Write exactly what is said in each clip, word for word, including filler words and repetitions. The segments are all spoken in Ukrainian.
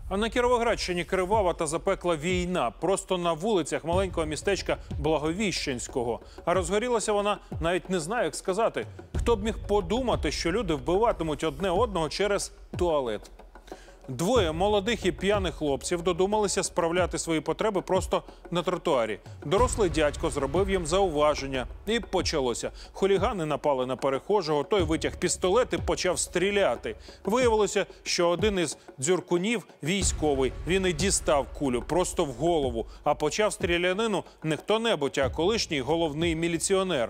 А на Кіровоградщині кривава та запекла війна. Просто на вулицях маленького містечка Благовіщенського. А розгорілася вона, навіть не знаю, як сказати. Хто б міг подумати, що люди вбиватимуть одне одного через туалет. Двоє молодих і п'яних хлопців додумалися справляти свої потреби просто на тротуарі. Дорослий дядько зробив їм зауваження. І почалося. Хулігани напали на перехожого, той витяг пістолет і почав стріляти. Виявилося, що один із дзюркунів – військовий. Він і дістав кулю просто в голову. А почав стрілянину не хто-небудь, а колишній головний міліціонер.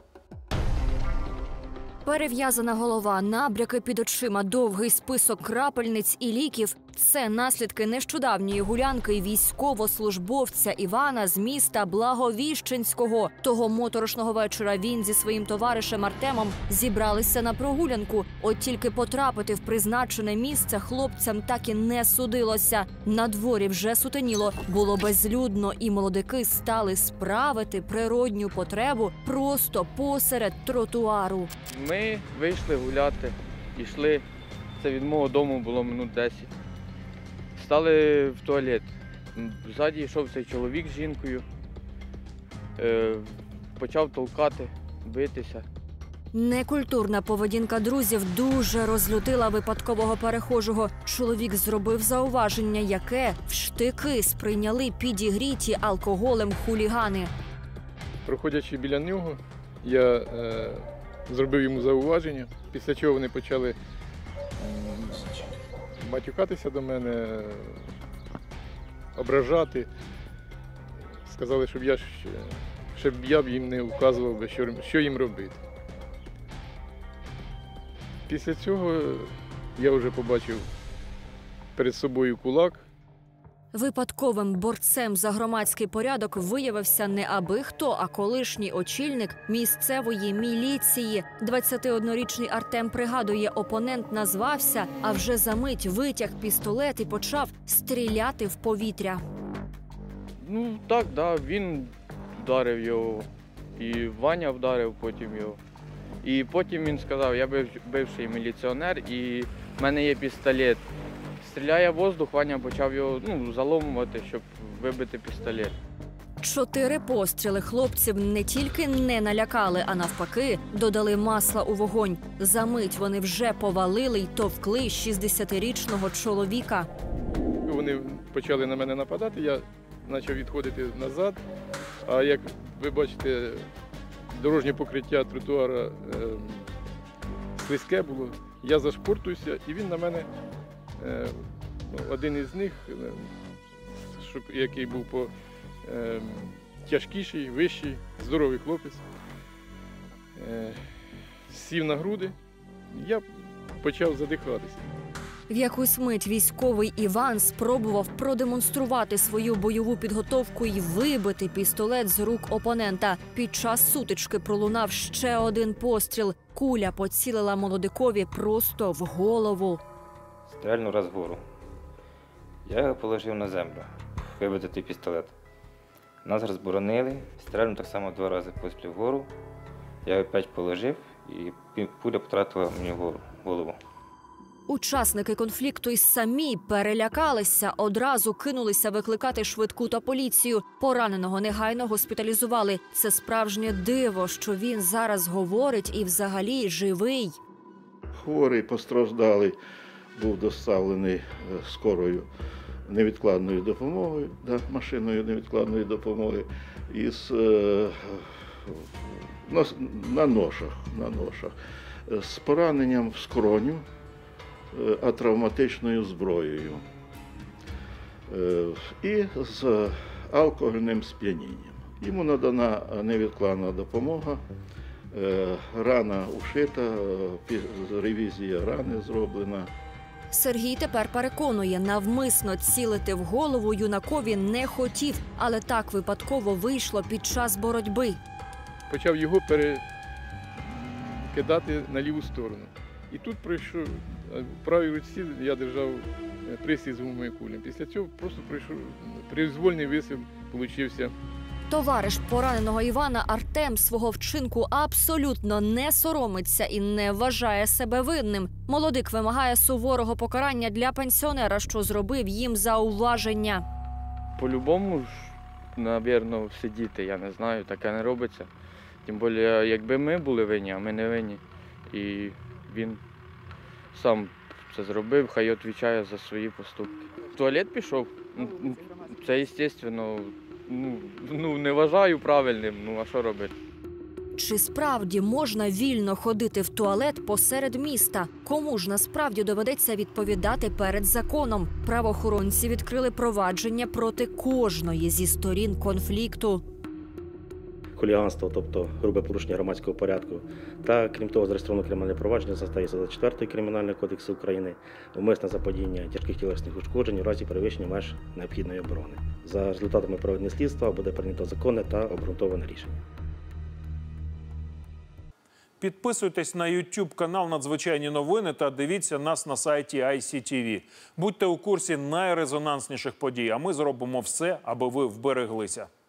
Перев'язана голова, набряки під очима, довгий список крапельниць і ліків – це наслідки нещодавньої гулянки військовослужбовця Івана з міста Благовіщенського. Того моторошного вечора він зі своїм товаришем Артемом зібралися на прогулянку. От тільки потрапити в призначене місце хлопцям так і не судилося. На дворі вже сутеніло, було безлюдно, і молодики стали справити природню потребу просто посеред тротуару. Ми вийшли гуляти, йшли, це від мого дому було минут десять. Стали в туалет. Ззаді йшов цей чоловік з жінкою, е, почав толкати, битися. Некультурна поведінка друзів дуже розлютила випадкового перехожого. Чоловік зробив зауваження, яке в штики сприйняли підігріті алкоголем хулігани. Проходячи біля нього, я е, зробив йому зауваження, після чого вони почали м, матюкатися до мене, ображати. Сказали, щоб я, щоб я б їм не вказував, що, що їм робити. Після цього я вже побачив перед собою кулак. Випадковим борцем за громадський порядок виявився не аби хто, а колишній очільник місцевої міліції. двадцятиоднорічний Артем пригадує, опонент назвався, а вже за мить витяг пістолет і почав стріляти в повітря. Ну так, да, він вдарив його, і Ваня вдарив потім його. І потім він сказав, я бивший міліціонер і в мене є пістолет. Стріляє в воздух, Ваня почав його ну, заломувати, щоб вибити пістолет. Чотири постріли хлопців не тільки не налякали, а навпаки додали масла у вогонь. За мить вони вже повалили й товкли шістдесятирічного чоловіка. Вони почали на мене нападати, я почав відходити назад. А як ви бачите, дорожнє покриття тротуара е, слизьке було, я зашпортуюся і він на мене, е, один із них, е, який був по е, тяжкіший, вищий, здоровий хлопець, е, сів на груди, я почав задихатися. В якусь мить військовий Іван спробував продемонструвати свою бойову підготовку і вибити пістолет з рук опонента. Під час сутички пролунав ще один постріл. Куля поцілила молодикові просто в голову. Стрельнув раз вгору. Я його положив на землю, вибити той пістолет. Нас розборонили, стрельнув так само два рази поспіль вгору. Я його опять положив і пуля потратила мені в голову. Учасники конфлікту й самі перелякалися, одразу кинулися викликати швидку та поліцію. Пораненого негайно госпіталізували. Це справжнє диво, що він зараз говорить і взагалі живий. Хворий, постраждалий, був доставлений скорою невідкладною допомогою, да, машиною невідкладної допомоги, із, е, на, на ношах, на ношах, з пораненням в скроню, а травматичною зброєю і з алкогольним сп'янінням. Йому надана невідкладна допомога, рана ушита, ревізія рани зроблена. Сергій тепер переконує, навмисно цілити в голову юнакові не хотів, але так випадково вийшло під час боротьби. Почав його перекидати на ліву сторону. І тут прийшов, в правій руці я держав присід з гумовою кулею. Після цього просто прийшов, произвольний вистріл получився Товариш пораненого Івана Артем свого вчинку абсолютно не соромиться і не вважає себе винним. Молодик вимагає суворого покарання для пенсіонера, що зробив їм зауваження. По-любому ж, напевно, сидіти, я не знаю, таке не робиться. Тим більше, якби ми були винні, а ми не винні. І він сам це зробив, хай відповідає за свої поступки. В туалет пішов, це, звісно, ну, ну, не вважаю правильним, ну а що робити? Чи справді можна вільно ходити в туалет посеред міста? Кому ж насправді доведеться відповідати перед законом? Правоохоронці відкрили провадження проти кожної зі сторін конфлікту. Хуліганство, тобто грубе порушення громадського порядку. Та, крім того, зареєстровано кримінальне провадження за статтею сорок четвертої Кримінального кодексу України, умисне заподіяння тяжких тілесних ушкоджень у разі перевищення меж необхідної оборони. За результатами проведення слідства буде прийнято законне та обґрунтоване рішення. Підписуйтесь на ютуб канал «Надзвичайні новини» та дивіться нас на сайті ай сі ті ві. Будьте у курсі найрезонансніших подій, а ми зробимо все, аби ви вбереглися.